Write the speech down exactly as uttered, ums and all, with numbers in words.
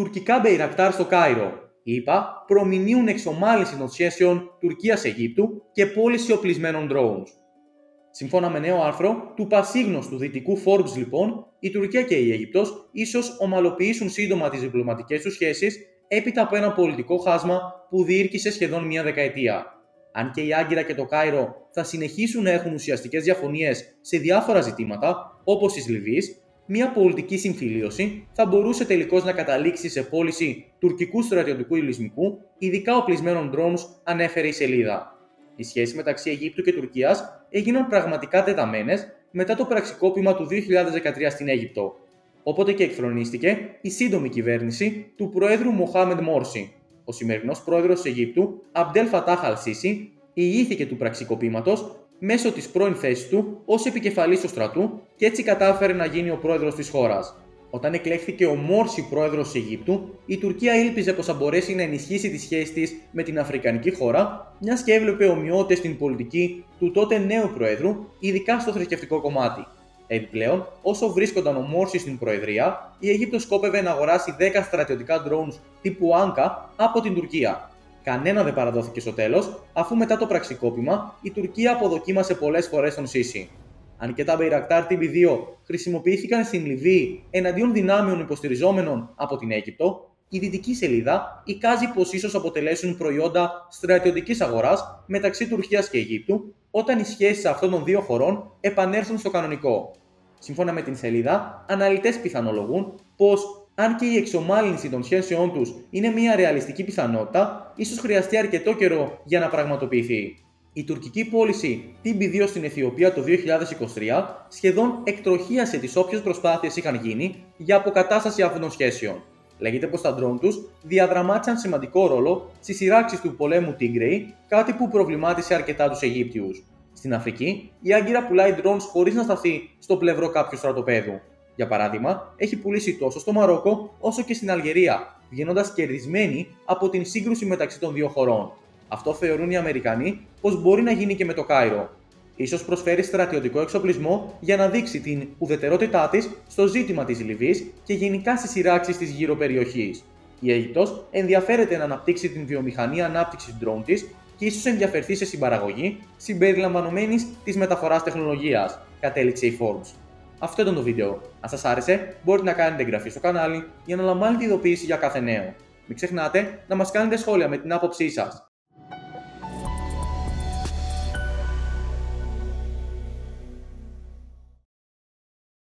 Τουρκικά Μπεϊρακτάρ στο Κάιρο. Οι ΗΠΑ προμηνύουν εξομάλυνση των σχέσεων Τουρκίας-Αιγύπτου και πώληση οπλισμένων drones. Σύμφωνα με νέο άρθρο του πασίγνωστου δυτικού Forbes, λοιπόν, η Τουρκία και η Αίγυπτος ίσως ομαλοποιήσουν σύντομα τις διπλωματικές τους σχέσεις έπειτα από ένα πολιτικό χάσμα που διήρκησε σχεδόν μία δεκαετία. Αν και η Άγκυρα και το Κάιρο θα συνεχίσουν να έχουν ουσιαστικές διαφωνίες σε διάφορα ζητήματα, όπως της Λιβύης, μια πολιτική συμφιλίωση θα μπορούσε τελικώς να καταλήξει σε πώληση τουρκικού στρατιωτικού υλισμικού, ειδικά οπλισμένων drones, ανέφερε η σελίδα. Οι σχέσεις μεταξύ Αιγύπτου και Τουρκίας έγιναν πραγματικά τεταμένες μετά το πραξικόπημα του δύο χιλιάδες δεκατρία στην Αίγυπτο. Όποτε και εκφρονίστηκε η σύντομη κυβέρνηση του Προέδρου Μοχάμεντ Μόρσι. Ο σημερινός πρόεδρος της Αιγύπτου, Αμπντέλ Φατάχ Αλ-Σίσι, ηγήθηκε του πραξικοπήματος μέσω της πρώην θέσης του ως επικεφαλής του στρατού και έτσι κατάφερε να γίνει ο πρόεδρος της χώρας. Όταν εκλέχθηκε ο Μόρσι πρόεδρος της Αιγύπτου, η Τουρκία ήλπιζε πως θα μπορέσει να ενισχύσει τις σχέσεις της με την αφρικανική χώρα, μιας και έβλεπε ομοιότητες στην πολιτική του τότε νέου προέδρου, ειδικά στο θρησκευτικό κομμάτι. Επιπλέον, όσο βρίσκονταν ο Μόρσι στην προεδρία, η Αίγυπτος σκόπευε να αγοράσει δέκα στρατιωτικά drones τύπου Άνκα από την Τουρκία. Κανένα δεν παραδόθηκε στο τέλος, αφού μετά το πραξικόπημα η Τουρκία αποδοκίμασε πολλές φορές τον Σίσι. Αν και τα Μπεϊρακτάρ τι μπι δύο χρησιμοποιήθηκαν στην Λιβύη εναντίον δυνάμεων υποστηριζόμενων από την Αίγυπτο, η δυτική σελίδα εικάζει πως ίσως αποτελέσουν προϊόντα στρατιωτικής αγοράς μεταξύ Τουρκίας και Αιγύπτου όταν οι σχέσεις αυτών των δύο χωρών επανέλθουν στο κανονικό. Σύμφωνα με την σελίδα, αναλυτές πιθανολογούν πως αν και η εξομάλυνση των σχέσεών τους είναι μια ρεαλιστική πιθανότητα, ίσως χρειαστεί αρκετό καιρό για να πραγματοποιηθεί. Η τουρκική πώληση τι μπι δύο στην Αιθιοπία το δύο χιλιάδες είκοσι τρία σχεδόν εκτροχίασε τις όποιες προσπάθειες είχαν γίνει για αποκατάσταση αυτών των σχέσεων. Λέγεται πως τα ντρόουν τους διαδραμάτισαν σημαντικό ρόλο στις σειράξεις του πολέμου Τίγκρεϊ, κάτι που προβλημάτισε αρκετά τους Αιγύπτιους. Στην Αφρική, η Άγκυρα πουλάει drones χωρίς να σταθεί στο πλευρό κάποιου στρατοπέδου. Για παράδειγμα, έχει πουλήσει τόσο στο Μαρόκο όσο και στην Αλγερία, βγαίνοντας κερδισμένη από την σύγκρουση μεταξύ των δύο χωρών. Αυτό θεωρούν οι Αμερικανοί πως μπορεί να γίνει και με το Κάιρο. Ίσως προσφέρει στρατιωτικό εξοπλισμό για να δείξει την ουδετερότητά της στο ζήτημα της Λιβύης και γενικά στις σειράξεις της γύρω περιοχής. Η Αίγυπτος ενδιαφέρεται να αναπτύξει την βιομηχανία ανάπτυξης drone της και ίσως ενδιαφερθεί σε συμπαραγωγή συμπεριλαμβανομένης της μεταφοράς τεχνολογίας, κατέληξε η Forbes. Αυτό ήταν το βίντεο. Αν σας άρεσε, μπορείτε να κάνετε εγγραφή στο κανάλι για να λαμβάνετε ειδοποίηση για κάθε νέο. Μην ξεχνάτε να μας κάνετε σχόλια με την άποψή σας.